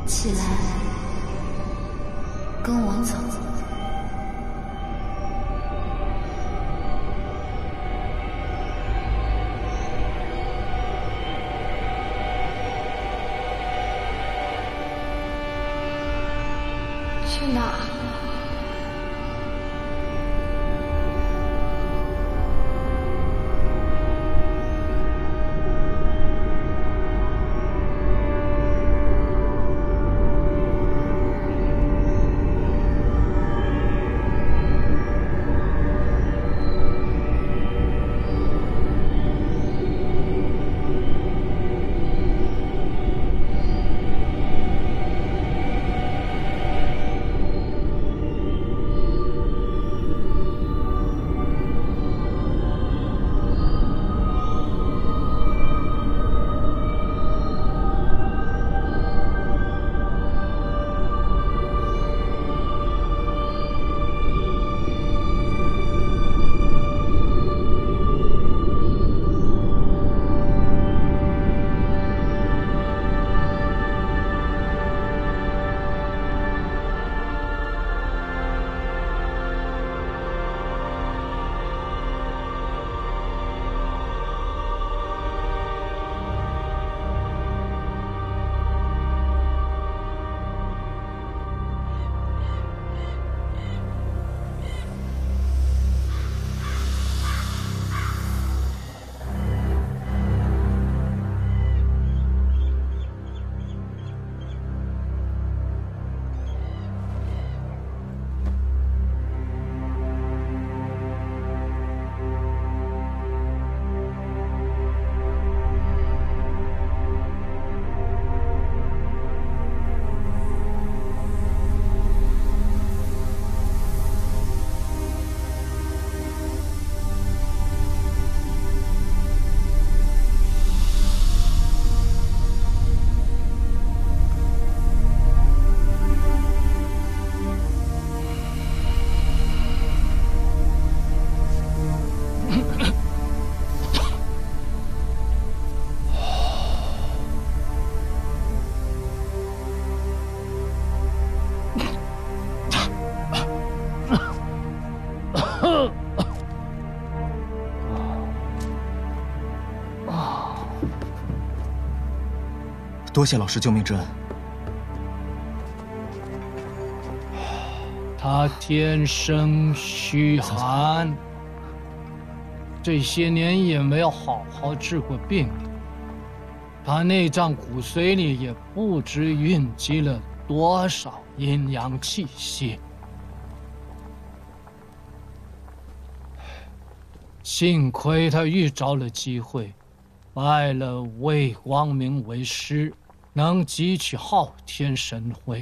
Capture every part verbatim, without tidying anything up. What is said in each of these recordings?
起来，跟我走。去哪儿？ 多谢老师救命之恩。 他天生虚寒，这些年也没有好好治过病。他内脏骨髓里也不知蕴积了多少阴阳气息。幸亏他遇着了机会，拜了魏光明为师，能汲取昊天神辉。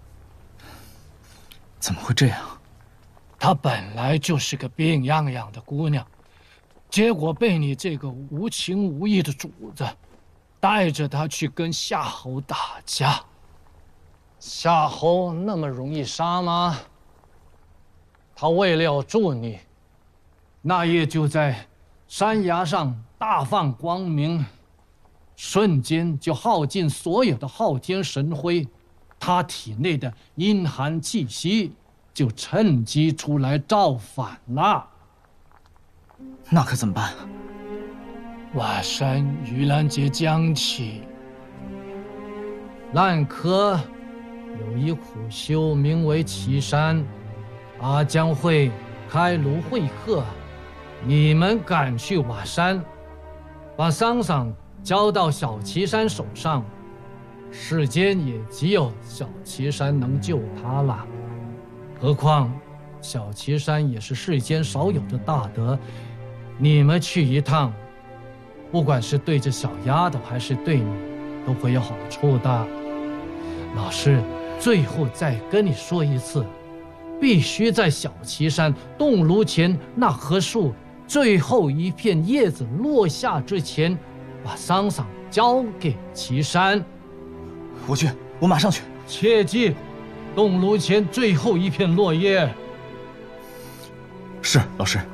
怎么会这样？ 她本来就是个病怏怏的姑娘，结果被你这个无情无义的主子带着她去跟夏侯打架。夏侯那么容易杀吗？他为了要助你，那夜就在山崖上大放光明，瞬间就耗尽所有的昊天神辉，他体内的阴寒气息就趁机出来造反了。 那可怎么办？ 瓦山盂兰节将起，烂柯有一苦修名为岐山，他将会开炉会客。你们赶去瓦山，把桑桑交到小岐山手上，世间也只有小岐山能救他了。何况小岐山也是世间少有的大德，你们去一趟，不管是对着小丫头还是对你，都会有好处的。老师最后再跟你说一次，必须在小岐山洞炉前那棵树最后一片叶子落下之前，把桑桑交给岐山。 我去，我马上去。 切记，洞炉前最后一片落叶。 是，老师。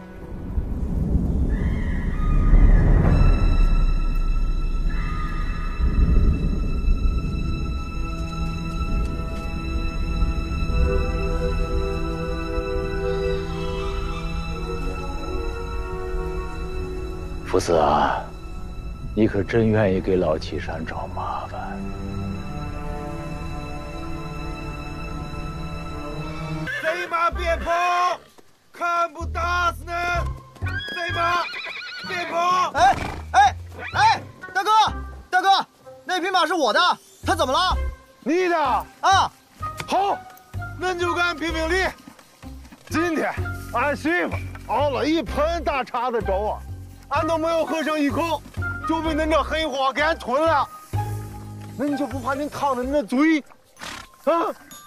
福子啊，你可真愿意给老岐山找麻烦？ 贼马别跑，看不打死你！贼马别跑！ 哎哎哎，大哥大哥，那匹马是我的，它怎么了？ 你的啊？ 好，恁就干评评理。今天俺媳妇熬了一盆大碴子粥啊，俺都没有喝上一口，就被恁这黑货给俺吞了。恁就不怕恁烫着恁的嘴？啊？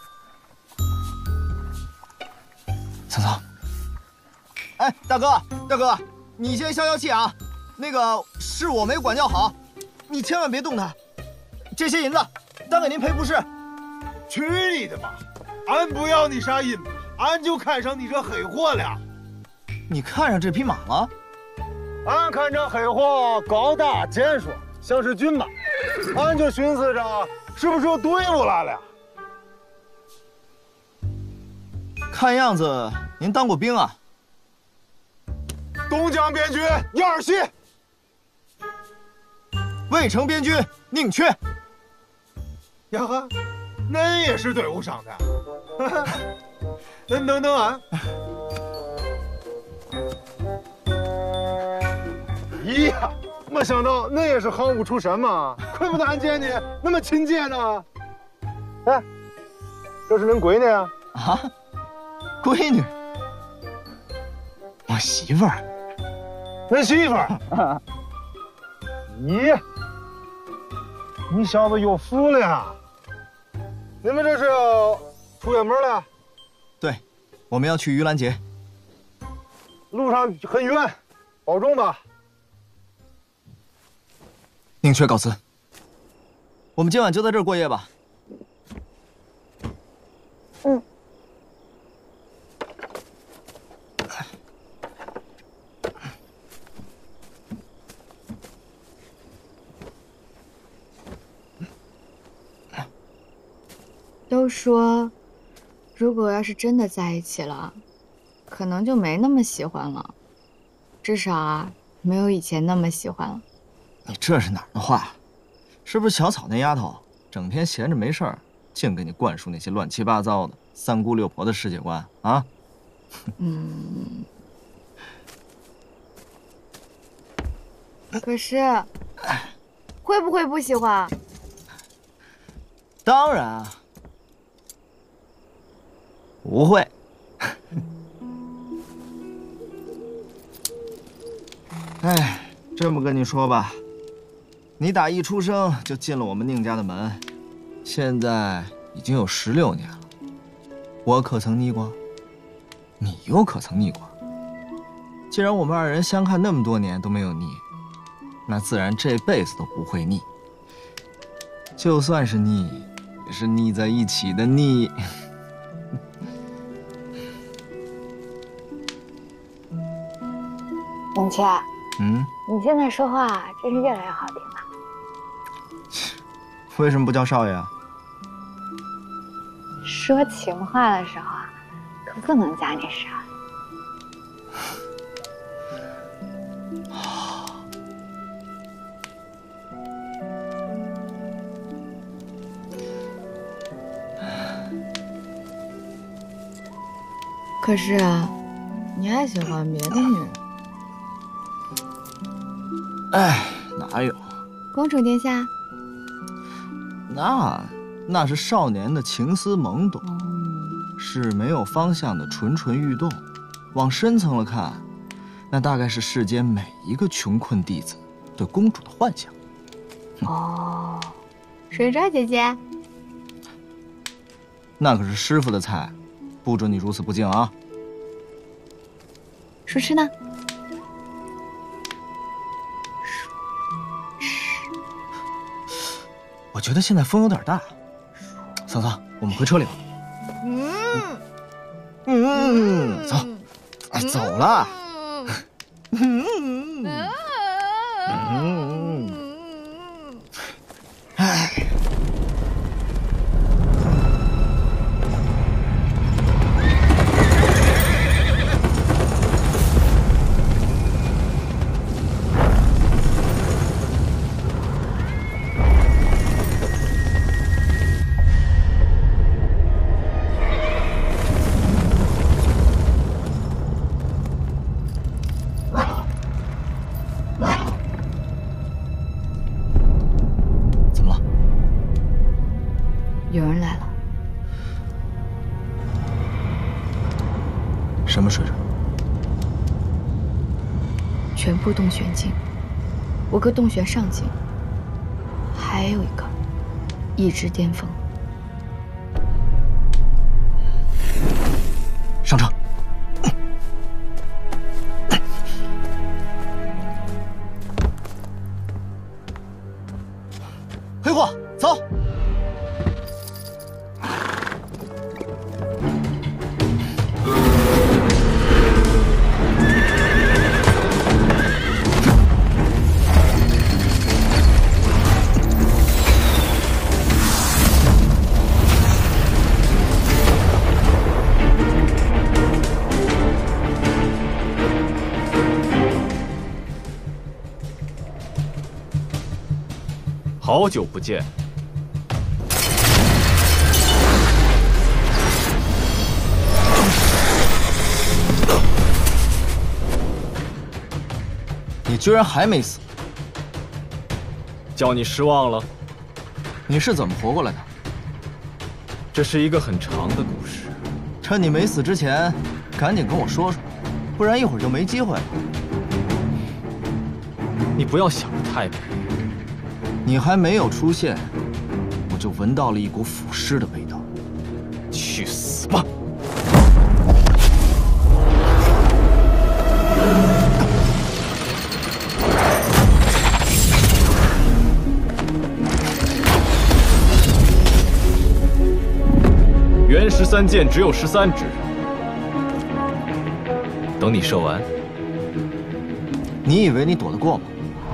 桑桑，哎，大哥大哥，你先消消气啊。那个是我没管教好，你千万别动它。这些银子当给您赔不是。 去你的吧！俺不要你啥银子，俺就看上你这黑货了。 你看上这匹马了？ 俺看这黑货高大健硕，像是骏马，俺就寻思着是不是有队伍来了。 看样子您当过兵啊？ 东江边军一二系， 渭城边军宁缺。 呀呵，恁也是队伍上的？恁等等啊！咦呀，没想到恁也是行伍出身嘛，怪不得俺见你那么亲切呢。哎，这是恁闺女啊？ 啊，闺女，我媳妇儿。 恁媳妇儿？咦，你小子有福了！你们这是出远门了？ 对，我们要去盂兰节。 路上很远，保重吧。 宁缺告辞。我们今晚就在这儿过夜吧。 嗯。都说，如果要是真的在一起了，可能就没那么喜欢了，至少啊，没有以前那么喜欢了。 你这是哪儿的话？是不是小草那丫头整天闲着没事儿，净给你灌输那些乱七八糟的三姑六婆的世界观啊？ 嗯。可是，会不会不喜欢？ 当然啊。不会。哎，这么跟你说吧，你打一出生就进了我们宁家的门，现在已经有十六年了。我可曾腻过？你又可曾腻过？既然我们二人相看那么多年都没有腻，那自然这辈子都不会腻。就算是腻，也是腻在一起的腻。 宁缺， 嗯， 你现在说话真是越来越好听了。 为什么不叫少爷啊？ 说情话的时候啊，可不能加你少爷。可是啊，你还喜欢别的女人？ 哎，哪有？ 公主殿下， 那那是少年的情思懵懂， 嗯， 是没有方向的蠢蠢欲动。往深层了看，那大概是世间每一个穷困弟子对公主的幻想。 哦，水爪姐姐， 那可是师傅的菜，不准你如此不敬啊！ 舒吃呢？ 我觉得现在风有点大，桑桑，我们回车里吧。 嗯嗯，走，哎，走了。嗯嗯，哎。 有人来了。 什么水准？ 全部洞玄境，我个洞玄上境，还有一个一直巅峰。 上车。黑货，走。 好久不见。 你居然还没死！ 叫你失望了。 你是怎么活过来的？ 这是一个很长的故事。 趁你没死之前，赶紧跟我说说，不然一会儿就没机会了。 你不要想得太美。 你还没有出现，我就闻到了一股腐尸的味道。 去死吧！原十三箭只有十三支，等你射完。 你以为你躲得过吗？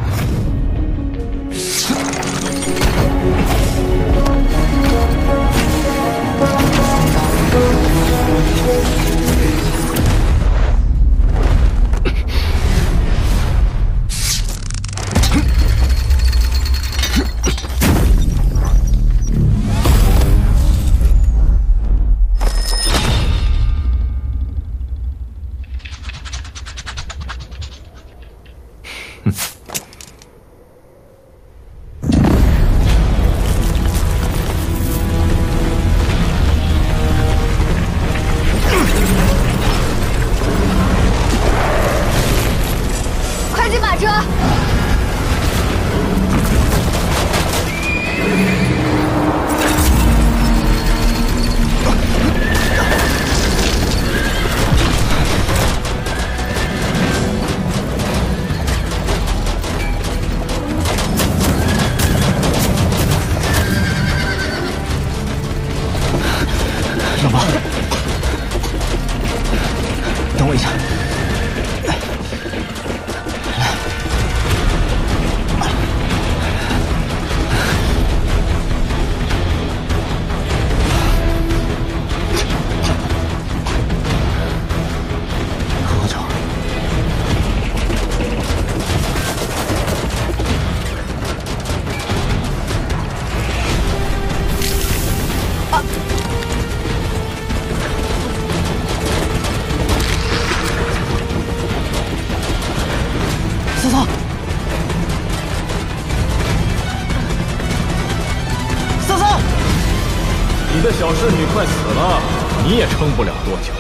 你的小侍女快死了，你也撑不了多久。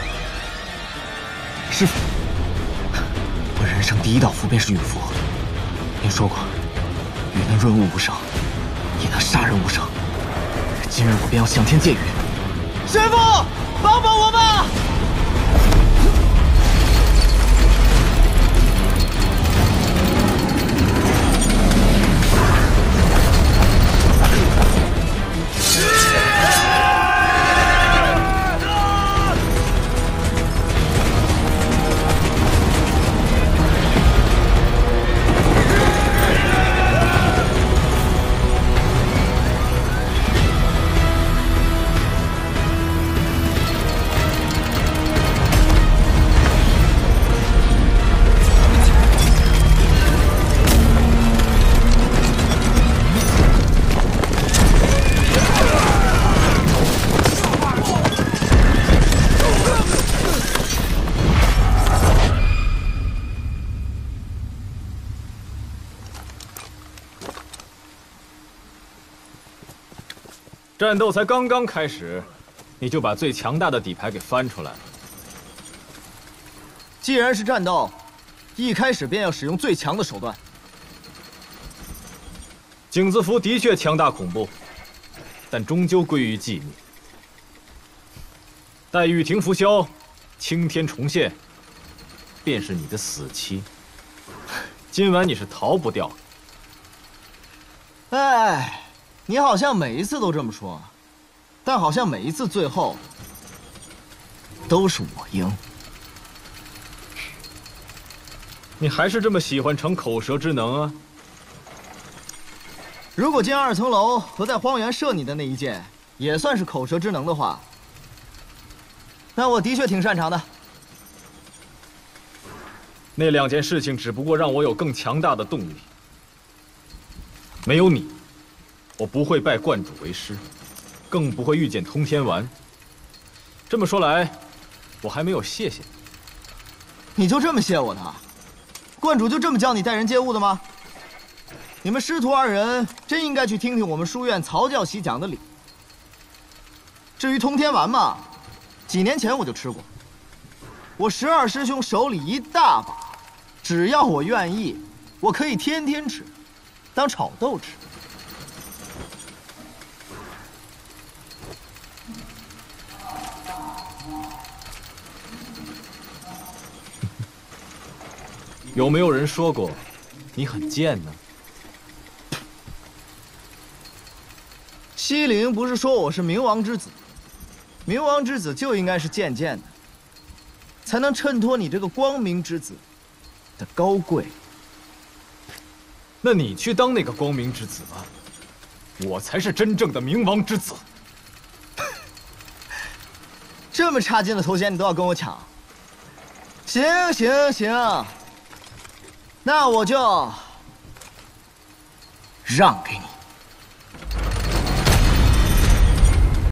师父，我人生第一道符便是陨符。您说过，雨能润物无声，也能杀人无声。今日我便要向天借雨。师父，帮帮我吧！ 战斗才刚刚开始，你就把最强大的底牌给翻出来了。 既然是战斗，一开始便要使用最强的手段。 景子符的确强大恐怖，但终究归于寂灭。待玉庭拂晓，青天重现，便是你的死期。今晚你是逃不掉的。 哎，你好像每一次都这么说，但好像每一次最后都是我赢。 你还是这么喜欢逞口舌之能啊？ 如果进二层楼和在荒原射你的那一箭也算是口舌之能的话，那我的确挺擅长的。 那两件事情只不过让我有更强大的动力。没有你，我不会拜观主为师，更不会遇见通天丸。这么说来，我还没有谢谢你。 你就这么谢我的？观主就这么教你待人接物的吗？你们师徒二人真应该去听听我们书院曹教习讲的理。至于通天丸嘛，几年前我就吃过。我十二师兄手里一大把，只要我愿意，我可以天天吃，当炒豆吃。 有没有人说过你很贱呢？ 西陵不是说我是冥王之子，冥王之子就应该是贱贱的，才能衬托你这个光明之子的高贵。 那你去当那个光明之子吧，我才是真正的冥王之子。 这么差劲的头衔你都要跟我抢？行行行，那我就让给你。